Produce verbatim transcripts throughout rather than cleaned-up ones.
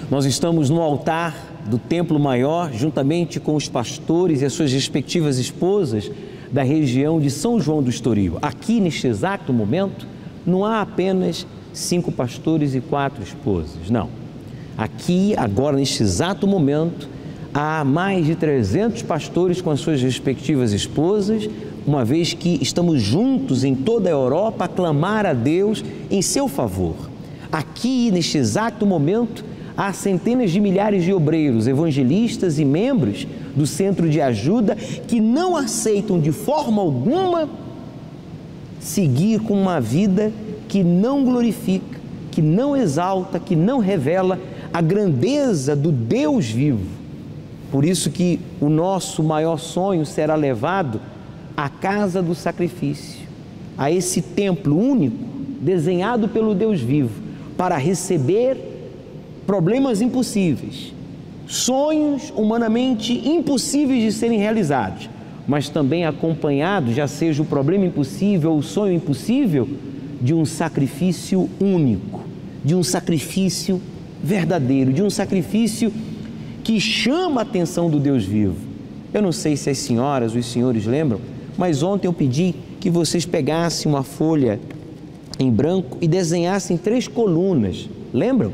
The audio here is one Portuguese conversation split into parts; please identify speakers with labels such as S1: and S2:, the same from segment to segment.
S1: Nós estamos no altar do Templo Maior, juntamente com os pastores e as suas respectivas esposas da região de São João do Estoril. Aqui, neste exato momento, não há apenas cinco pastores e quatro esposas, não. Aqui, agora, neste exato momento, há mais de trezentos pastores com as suas respectivas esposas, uma vez que estamos juntos em toda a Europa a clamar a Deus em seu favor. Aqui, neste exato momento, há centenas de milhares de obreiros, evangelistas e membros do Centro de Ajuda que não aceitam de forma alguma seguir com uma vida que não glorifica, que não exalta, que não revela a grandeza do Deus vivo. Por isso que o nosso maior sonho será levado à casa do sacrifício, a esse templo único desenhado pelo Deus vivo, para receber problemas impossíveis, sonhos humanamente impossíveis de serem realizados, mas também acompanhados, já seja o problema impossível ou o sonho impossível, de um sacrifício único, de um sacrifício verdadeiro, de um sacrifício que chama a atenção do Deus vivo. Eu não sei se as senhoras, os senhores lembram, mas ontem eu pedi que vocês pegassem uma folha em branco e desenhassem três colunas, lembram?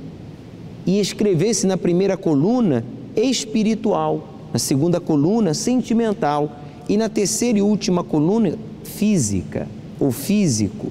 S1: E escrevesse na primeira coluna espiritual, na segunda coluna sentimental e na terceira e última coluna física ou físico.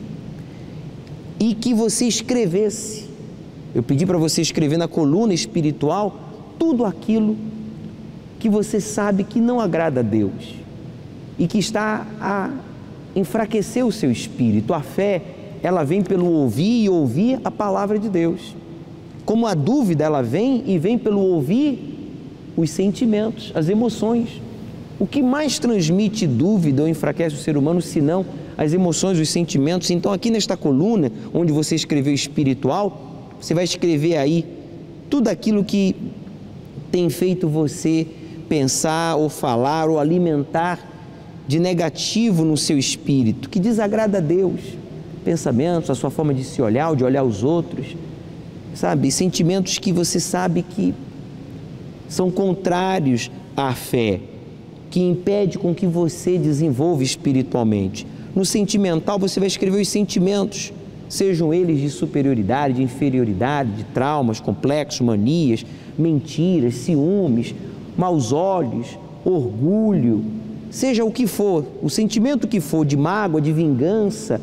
S1: E que você escrevesse, eu pedi para você escrever na coluna espiritual tudo aquilo que você sabe que não agrada a Deus e que está a enfraquecer o seu espírito. A fé, ela vem pelo ouvir e ouvir a palavra de Deus. Como a dúvida, ela vem e vem pelo ouvir os sentimentos, as emoções. O que mais transmite dúvida ou enfraquece o ser humano, senão as emoções, os sentimentos? Então, aqui nesta coluna, onde você escreveu espiritual, você vai escrever aí tudo aquilo que tem feito você pensar ou falar ou alimentar de negativo no seu espírito, que desagrada a Deus. Pensamentos, a sua forma de se olhar ou de olhar os outros, sabe? Sentimentos que você sabe que são contrários à fé, que impede com que você desenvolva espiritualmente. No sentimental, você vai escrever os sentimentos, sejam eles de superioridade, de inferioridade, de traumas, complexos, manias, mentiras, ciúmes, maus olhos, orgulho, seja o que for, o sentimento que for, de mágoa, de vingança.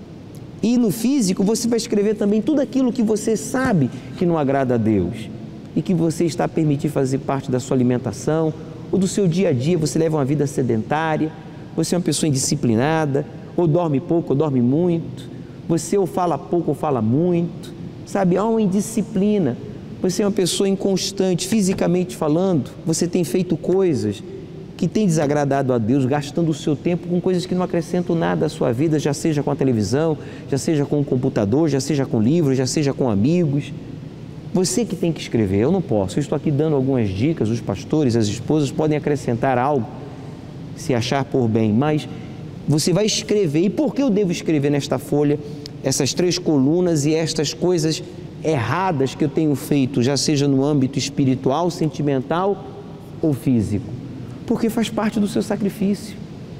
S1: E no físico você vai escrever também tudo aquilo que você sabe que não agrada a Deus e que você está a permitir fazer parte da sua alimentação ou do seu dia a dia. Você leva uma vida sedentária, você é uma pessoa indisciplinada, ou dorme pouco ou dorme muito, você ou fala pouco ou fala muito, sabe, há uma indisciplina, você é uma pessoa inconstante, fisicamente falando, você tem feito coisas que tem desagradado a Deus, gastando o seu tempo com coisas que não acrescentam nada à sua vida, já seja com a televisão, já seja com o computador, já seja com livros, já seja com amigos. Você que tem que escrever, eu não posso, eu estou aqui dando algumas dicas, os pastores, as esposas podem acrescentar algo, se achar por bem, mas você vai escrever. E por que eu devo escrever nesta folha essas três colunas e estas coisas erradas que eu tenho feito, já seja no âmbito espiritual, sentimental ou físico? Porque faz parte do seu sacrifício,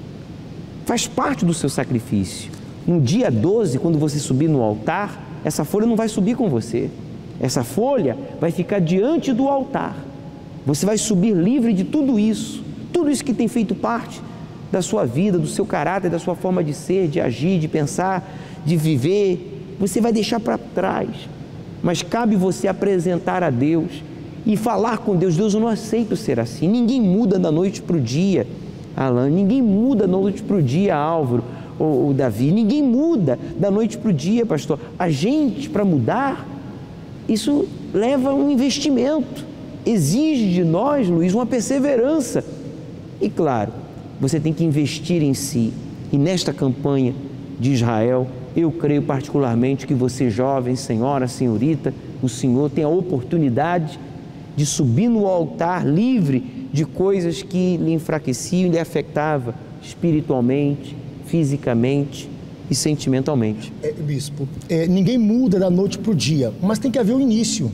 S1: faz parte do seu sacrifício. No dia doze, quando você subir no altar, essa folha não vai subir com você, essa folha vai ficar diante do altar, você vai subir livre de tudo isso, tudo isso que tem feito parte da sua vida, do seu caráter, da sua forma de ser, de agir, de pensar, de viver, você vai deixar para trás, mas cabe você apresentar a Deus e falar com Deus. Deus, eu não aceito ser assim. Ninguém muda da noite para o dia, Alan, ninguém muda da noite para o dia, Álvaro ou, ou Davi, ninguém muda da noite para o dia, pastor. A gente, para mudar, isso leva um investimento, exige de nós, Luiz, uma perseverança. E claro, você tem que investir em si. E nesta campanha de Israel, eu creio particularmente que você, jovem, senhora, senhorita, o senhor tem a oportunidade de subir no altar livre de coisas que lhe enfraqueciam e lhe afetavam espiritualmente, fisicamente e sentimentalmente.
S2: É, bispo, é, ninguém muda da noite para o dia, mas tem que haver um início.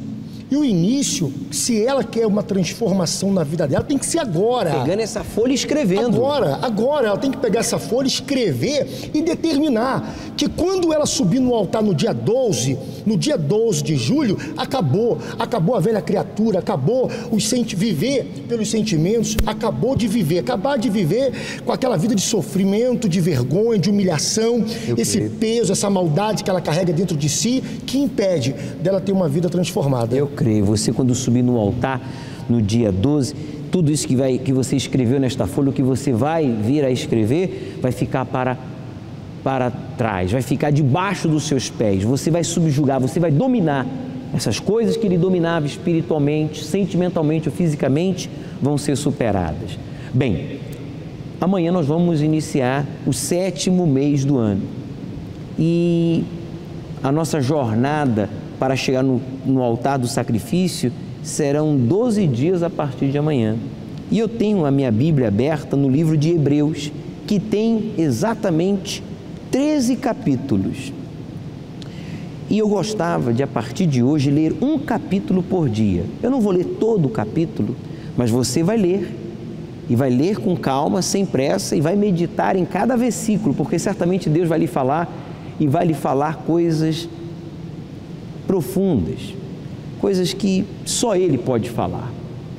S2: E o início, se ela quer uma transformação na vida dela, tem que ser agora.
S1: Pegando essa folha e escrevendo.
S2: Agora, agora. Ela tem que pegar essa folha, escrever e determinar que quando ela subir no altar no dia doze, no dia doze de julho, acabou. Acabou a velha criatura, acabou os senti- viver pelos sentimentos, acabou de viver. Acabar de viver com aquela vida de sofrimento, de vergonha, de humilhação,
S1: Eu
S2: esse
S1: creio.
S2: peso, essa maldade que ela carrega dentro de si, que impede dela ter uma vida transformada.
S1: Eu creio. Você, quando subir no altar no dia doze, tudo isso que, vai, que você escreveu nesta folha, o que você vai vir a escrever, vai ficar para, para trás, vai ficar debaixo dos seus pés. Você vai subjugar, você vai dominar. Essas coisas que ele dominava espiritualmente, sentimentalmente ou fisicamente, vão ser superadas. Bem, amanhã nós vamos iniciar o sétimo mês do ano. E a nossa jornada para chegar no, no altar do sacrifício serão doze dias a partir de amanhã. E eu tenho a minha Bíblia aberta no livro de Hebreus, que tem exatamente treze capítulos. E eu gostava de, a partir de hoje, ler um capítulo por dia. Eu não vou ler todo o capítulo, mas você vai ler. E vai ler com calma, sem pressa, e vai meditar em cada versículo, porque certamente Deus vai lhe falar, e vai lhe falar coisas profundas, coisas que só Ele pode falar.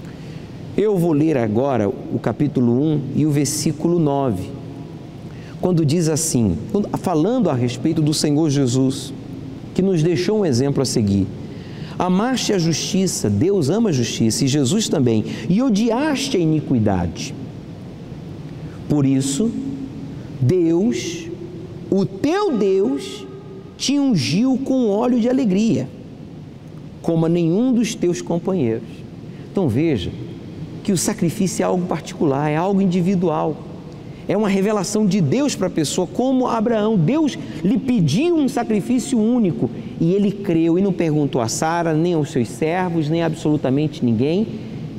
S1: Eu vou ler agora o capítulo um e o versículo nove, quando diz assim, falando a respeito do Senhor Jesus, que nos deixou um exemplo a seguir: amaste a justiça, Deus ama a justiça, e Jesus também, e odiaste a iniquidade. Por isso, Deus, o teu Deus, te ungiu com óleo de alegria, como a nenhum dos teus companheiros. Então veja que o sacrifício é algo particular, é algo individual, é uma revelação de Deus para a pessoa, como Abraão. Deus lhe pediu um sacrifício único e ele creu e não perguntou a Sara, nem aos seus servos, nem a absolutamente ninguém,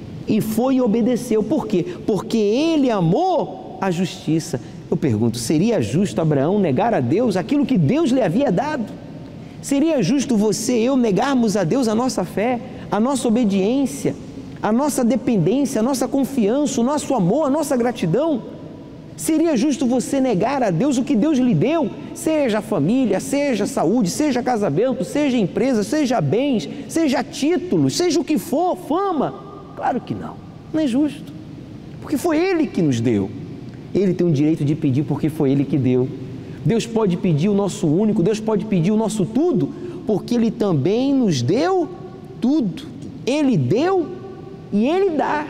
S1: e foi e obedeceu. Por quê? Porque ele amou a justiça. Eu pergunto, seria justo Abraão negar a Deus aquilo que Deus lhe havia dado? Seria justo você e eu negarmos a Deus a nossa fé, a nossa obediência, a nossa dependência, a nossa confiança, o nosso amor, a nossa gratidão? Seria justo você negar a Deus o que Deus lhe deu, seja a família, seja a saúde, seja casamento, seja empresa, seja bens, seja títulos, seja o que for, fama? Claro que não, não é justo, porque foi Ele que nos deu. Ele tem o direito de pedir porque foi Ele que deu. Deus pode pedir o nosso único, Deus pode pedir o nosso tudo, porque Ele também nos deu tudo. Ele deu e Ele dá.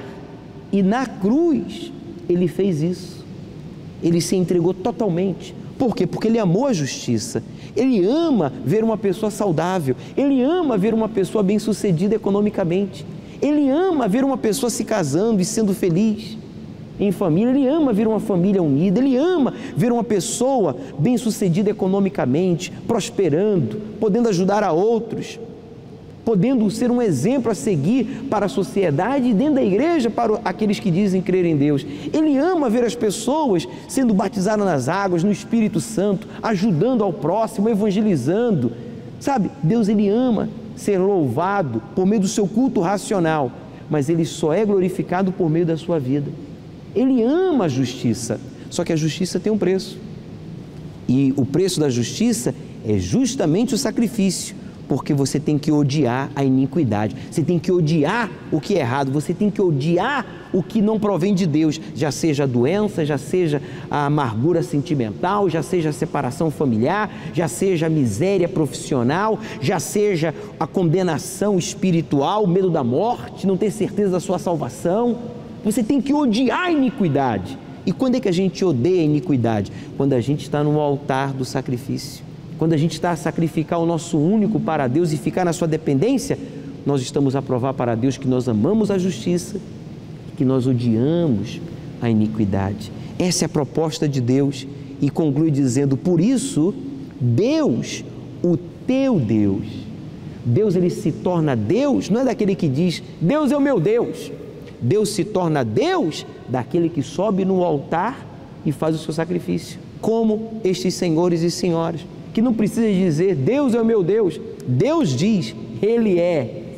S1: E na cruz Ele fez isso. Ele se entregou totalmente. Por quê? Porque Ele amou a justiça. Ele ama ver uma pessoa saudável. Ele ama ver uma pessoa bem-sucedida economicamente. Ele ama ver uma pessoa se casando e sendo feliz em família. Ele ama ver uma família unida. Ele ama ver uma pessoa bem-sucedida economicamente, prosperando, podendo ajudar a outros, podendo ser um exemplo a seguir para a sociedade e dentro da igreja para aqueles que dizem crer em Deus. Ele ama ver as pessoas sendo batizadas nas águas, no Espírito Santo, ajudando ao próximo, evangelizando. Sabe, Deus, Ele ama ser louvado por meio do seu culto racional, mas Ele só é glorificado por meio da sua vida. Ele ama a justiça, só que a justiça tem um preço. E o preço da justiça é justamente o sacrifício, porque você tem que odiar a iniquidade, você tem que odiar o que é errado, você tem que odiar o que não provém de Deus, já seja a doença, já seja a amargura sentimental, já seja a separação familiar, já seja a miséria profissional, já seja a condenação espiritual, o medo da morte, não ter certeza da sua salvação. Você tem que odiar a iniquidade. E quando é que a gente odeia a iniquidade? Quando a gente está no altar do sacrifício. Quando a gente está a sacrificar o nosso único para Deus e ficar na sua dependência, nós estamos a provar para Deus que nós amamos a justiça, que nós odiamos a iniquidade. Essa é a proposta de Deus. E conclui dizendo, por isso, Deus, o teu Deus. Deus, Ele se torna Deus, não é daquele que diz, Deus é o meu Deus. Deus se torna Deus daquele que sobe no altar e faz o seu sacrifício, como estes senhores e senhoras, que não precisa dizer, Deus é o meu Deus. Deus diz, Ele é,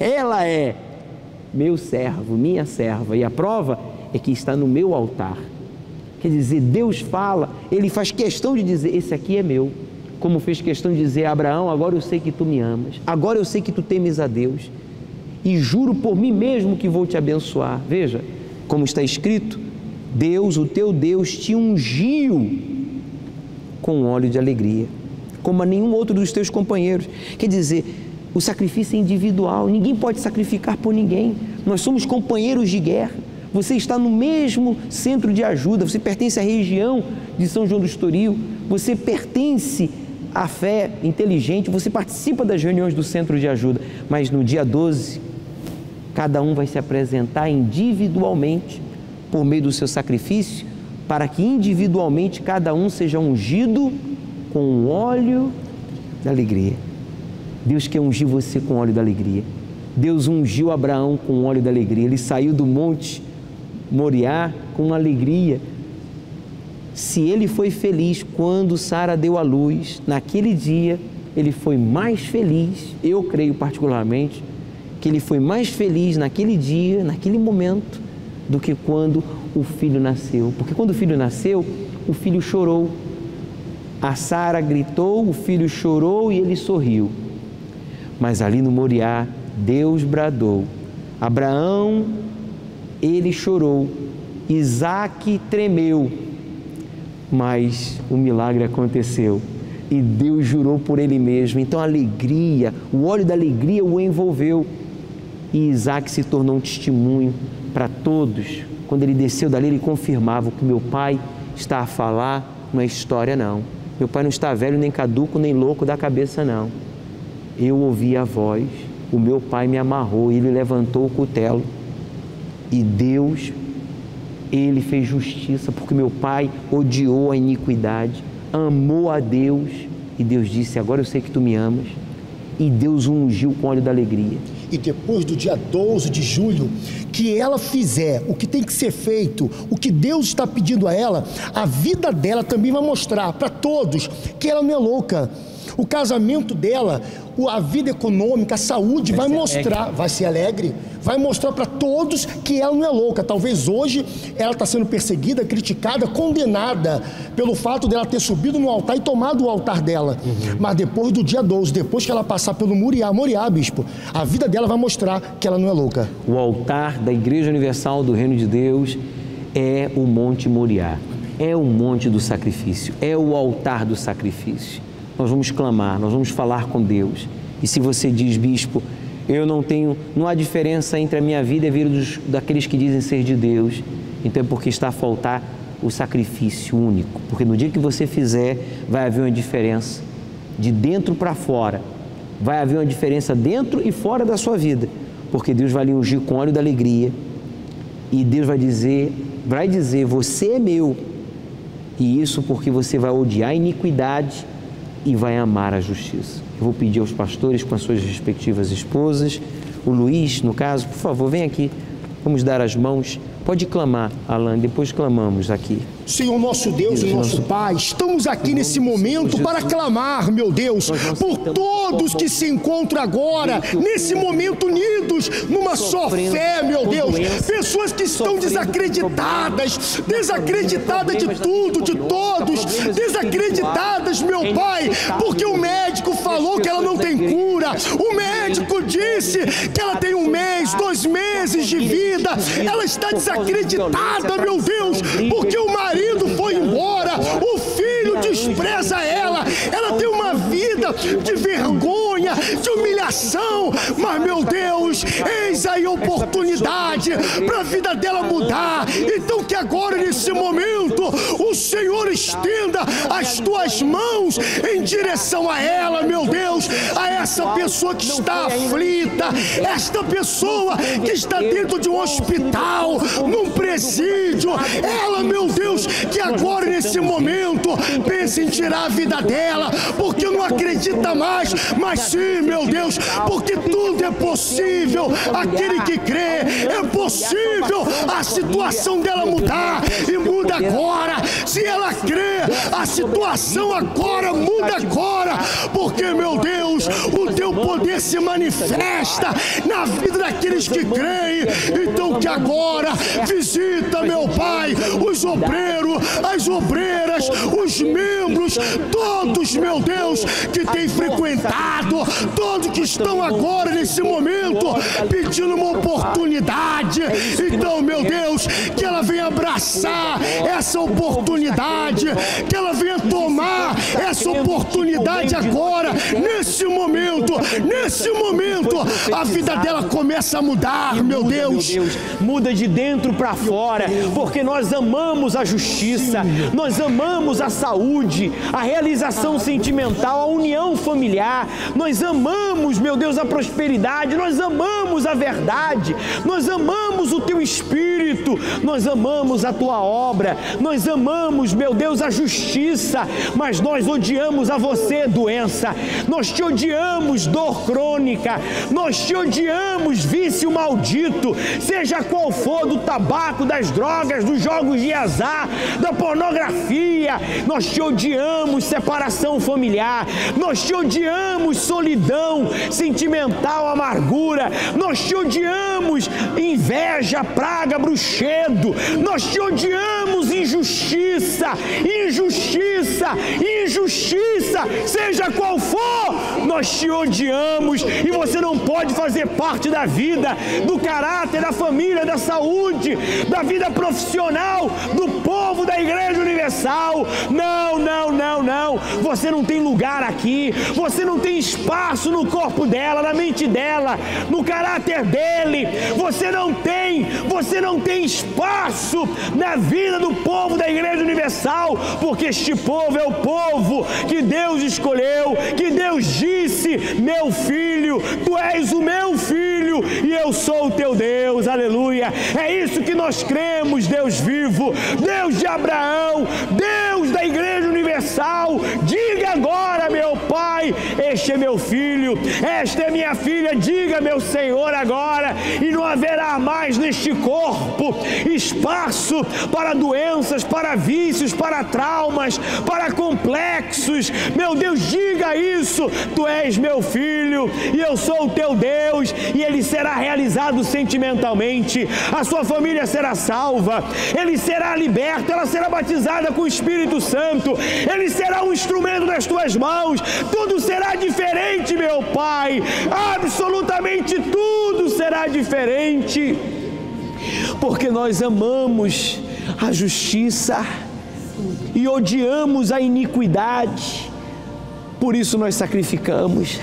S1: ela é meu servo, minha serva, e a prova é que está no meu altar. Quer dizer, Deus fala, Ele faz questão de dizer, esse aqui é meu, como fez questão de dizer a Abraão, agora eu sei que tu me amas, agora eu sei que tu temes a Deus, e juro por mim mesmo que vou te abençoar. Veja, como está escrito, Deus, o teu Deus, te ungiu com óleo de alegria, como a nenhum outro dos teus companheiros. Quer dizer, o sacrifício é individual, ninguém pode sacrificar por ninguém, nós somos companheiros de guerra. Você está no mesmo centro de ajuda, você pertence à região de São João do Estoril, você pertence à fé inteligente, você participa das reuniões do centro de ajuda, mas no dia doze, cada um vai se apresentar individualmente por meio do seu sacrifício, para que individualmente cada um seja ungido com o óleo da alegria. Deus quer ungir você com o óleo da alegria. Deus ungiu Abraão com o óleo da alegria, ele saiu do monte Moriá com alegria. Se ele foi feliz quando Sara deu à luz, naquele dia ele foi mais feliz, eu creio particularmente, que ele foi mais feliz naquele dia, naquele momento, do que quando o filho nasceu. Porque quando o filho nasceu, o filho chorou. A Sara gritou, o filho chorou e ele sorriu. Mas ali no Moriá, Deus bradou. Abraão, ele chorou. Isaac tremeu. Mas o milagre aconteceu. E Deus jurou por ele mesmo. Então a alegria, o óleo da alegria o envolveu. E Isaac se tornou um testemunho para todos. Quando ele desceu dali, ele confirmava: o que meu pai está a falar não é história, não. Meu pai não está velho, nem caduco, nem louco da cabeça, não. Eu ouvi a voz, o meu pai me amarrou, ele levantou o cutelo. E Deus, ele fez justiça, porque meu pai odiou a iniquidade, amou a Deus. E Deus disse: agora eu sei que tu me amas. E Deus o ungiu com óleo da alegria.
S2: E depois do dia doze de julho, que ela fizer o que tem que ser feito, o que Deus está pedindo a ela, a vida dela também vai mostrar para todos que ela não é louca. O casamento dela, a vida econômica, a saúde vai, vai mostrar, alegre. vai ser alegre, vai mostrar para todos que ela não é louca. Talvez hoje ela está sendo perseguida, criticada, condenada pelo fato dela ter subido no altar e tomado o altar dela. Uhum. Mas depois do dia doze, depois que ela passar pelo Moriá, Moriá, bispo, a vida dela vai mostrar que ela não é louca.
S1: O altar da Igreja Universal do Reino de Deus é o Monte Moriá, é o monte do sacrifício, é o altar do sacrifício. Nós vamos clamar, nós vamos falar com Deus. E se você diz: bispo, eu não tenho, não há diferença entre a minha vida e a vida dos, daqueles que dizem ser de Deus, então é porque está a faltar o sacrifício único. Porque no dia que você fizer, vai haver uma diferença de dentro para fora. Vai haver uma diferença dentro e fora da sua vida. Porque Deus vai lhe ungir com óleo da alegria. E Deus vai dizer, vai dizer, você é meu. E isso porque você vai odiar a iniquidade e vai amar a justiça. Eu vou pedir aos pastores com as suas respectivas esposas, o Luiz, no caso, por favor, vem aqui, vamos dar as mãos. Pode clamar, Alan, depois clamamos aqui.
S2: Senhor nosso Deus e nosso Pai, estamos aqui nesse momento para clamar, meu Deus, por todos que se encontram agora, nesse momento unidos, numa só fé, meu Deus, pessoas que estão desacreditadas, desacreditadas de tudo, de todos, desacreditadas, meu Pai, porque o médico falou que ela não tem cura, o médico disse que ela tem um mês, dois meses de vida, ela está desacreditada, meu Deus, porque o marido foi embora, o filho despreza ela, ela tem uma vida de vergonha, de humilhação, mas meu Deus, eis aí a oportunidade para a vida dela mudar. Então que agora nesse momento o Senhor estenda as tuas mãos em direção a ela, meu Deus, a essa pessoa que está aflita, esta pessoa que está dentro de um hospital, num presídio, ela, meu Deus, que agora nesse momento pensa em tirar a vida dela, porque não acredita mais, mas sim, meu Deus, porque tudo é possível, aquele que crê, é possível a situação dela mudar, e muda agora. Se ela crê, A situação agora muda agora, porque, meu Deus, o teu poder se manifesta na vida daqueles que creem. Então que agora visita, meu Pai, os obreiros, as obreiras, os membros, todos, meu Deus, que têm frequentado, todos que estão agora nesse momento pedindo uma oportunidade. Então, meu Deus, que ela venha abraçar essa oportunidade, que ela venha tomar essa oportunidade agora, nesse momento, nesse momento, a vida dela começa a mudar, meu Deus.
S1: Muda de dentro para fora, porque nós amamos a justiça, nós amamos a saúde, a realização sentimental, a união familiar, nós amamos, meu Deus, a prosperidade, nós amamos a verdade, nós amamos o teu Espírito, nós amamos a tua obra, nós amamos, meu Deus, a justiça, mas nós odiamos a você, doença, nós te odiamos, dor crônica, nós te odiamos, vício maldito, seja qual for, do tabaco, das drogas, dos jogos de azar, da pornografia, nós te odiamos, separação familiar, nós te odiamos, solidão sentimental, amargura, nós te odiamos, inveja, praga, bruxedo, nós te odiamos, injustiça, injustiça, injustiça, seja qual for, nós te odiamos e você não pode fazer parte da vida, do caráter, da família, da saúde, da vida profissional, do povo da Igreja Universal. Não, não, não, não, você não tem lugar aqui, você não tem espaço no corpo dela, na mente dela, no caráter dele, você não tem, você não tem espaço na vida do povo da Igreja Universal, porque este povo é o povo que Deus escolheu, que Deus disse: meu filho, tu és o meu filho e eu sou o teu Deus, aleluia. É isso que nós cremos, Deus vivo, Deus de Abraão, Deus da Igreja Universal. Diga agora, meu Pai, este é meu filho, esta é minha filha, diga, meu Senhor, agora, e não haverá mais neste corpo espaço para doenças, para vícios, para traumas, para complexos. Meu Deus, diga isso: tu és meu filho e eu sou o teu Deus, e ele será realizado sentimentalmente, a sua família será salva, ele será liberto, ela será batizada com o Espírito Santo, ele será um instrumento nas tuas mãos, tudo será diferente, meu Pai, absolutamente tudo será diferente, porque nós amamos a justiça e odiamos a iniquidade. Por isso nós sacrificamos,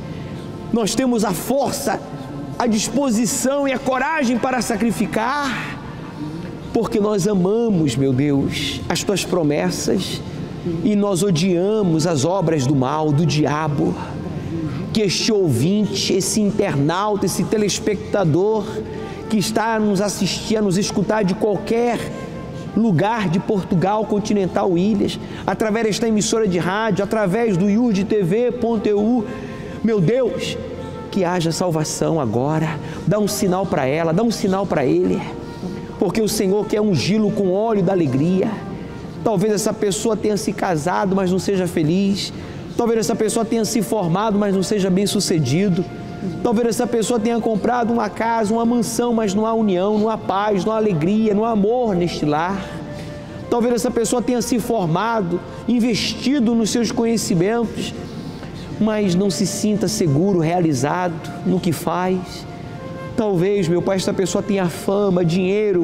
S1: nós temos a força, a disposição e a coragem para sacrificar, porque nós amamos, meu Deus, as tuas promessas e nós odiamos as obras do mal, do diabo. Que este ouvinte, esse internauta, esse telespectador que está a nos assistir, a nos escutar de qualquer lugar de Portugal, continental, ilhas, através desta emissora de rádio, através do iurde T V ponto E U, meu Deus, que haja salvação agora. Dá um sinal para ela, dá um sinal para ele, porque o Senhor quer ungí-lo com óleo da alegria. Talvez essa pessoa tenha se casado, mas não seja feliz. Talvez essa pessoa tenha se formado, mas não seja bem sucedido. Talvez essa pessoa tenha comprado uma casa, uma mansão, mas não há união, não há paz, não há alegria, não há amor neste lar. Talvez essa pessoa tenha se formado, investido nos seus conhecimentos, mas não se sinta seguro, realizado no que faz. Talvez, meu Pai, esta pessoa tenha fama, dinheiro,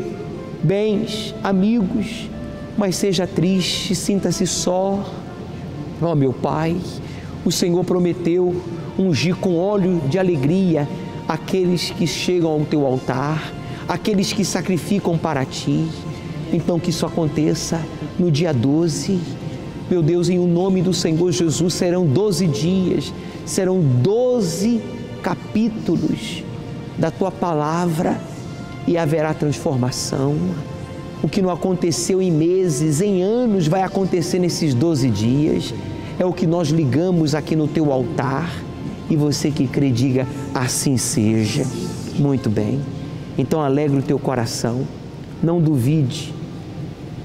S1: bens, amigos, mas seja triste, sinta-se só. Ó, meu Pai, o Senhor prometeu ungir com óleo de alegria aqueles que chegam ao teu altar, aqueles que sacrificam para ti. Então que isso aconteça no dia doze. Meu Deus, em o nome do Senhor Jesus, serão doze dias, serão doze capítulos da tua palavra e haverá transformação. O que não aconteceu em meses, em anos, vai acontecer nesses doze dias. É o que nós ligamos aqui no teu altar. E você que crê, diga: assim seja. Muito bem. Então alegre o teu coração. Não duvide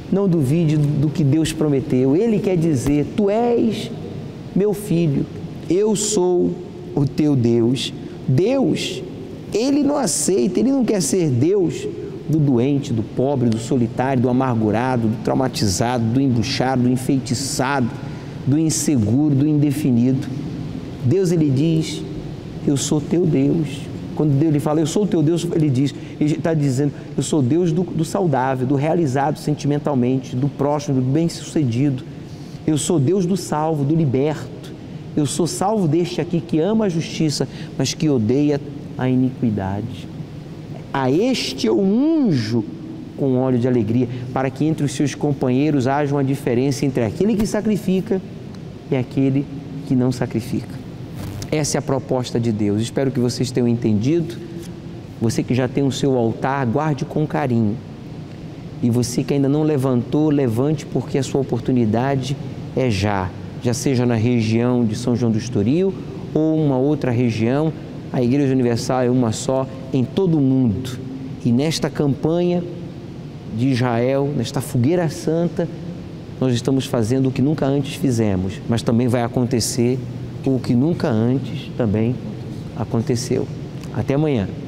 S1: não duvide do que Deus prometeu. Ele quer dizer: tu és meu filho, eu sou o teu Deus. Deus, Ele não aceita, Ele não quer ser Deus do doente, do pobre, do solitário, do amargurado, do traumatizado, do embuchado, do enfeitiçado, do inseguro, do indefinido. Deus, Ele diz: eu sou teu Deus. Quando Deus lhe fala, eu sou o teu Deus, Ele diz, Ele está dizendo, eu sou Deus do, do saudável, do realizado sentimentalmente, do próximo, do bem-sucedido. Eu sou Deus do salvo, do liberto. Eu sou salvo deste aqui que ama a justiça, mas que odeia a iniquidade. A este eu unjo com óleo de alegria, para que entre os seus companheiros haja uma diferença entre aquele que sacrifica e aquele que não sacrifica. Essa é a proposta de Deus. Espero que vocês tenham entendido. Você que já tem o seu altar, guarde com carinho. E você que ainda não levantou, levante, porque a sua oportunidade é já. Já seja na região de São João do Estoril ou uma outra região, a Igreja Universal é uma só em todo o mundo. E nesta campanha de Israel, nesta fogueira santa, nós estamos fazendo o que nunca antes fizemos, mas também vai acontecer o que nunca antes também aconteceu. Até amanhã.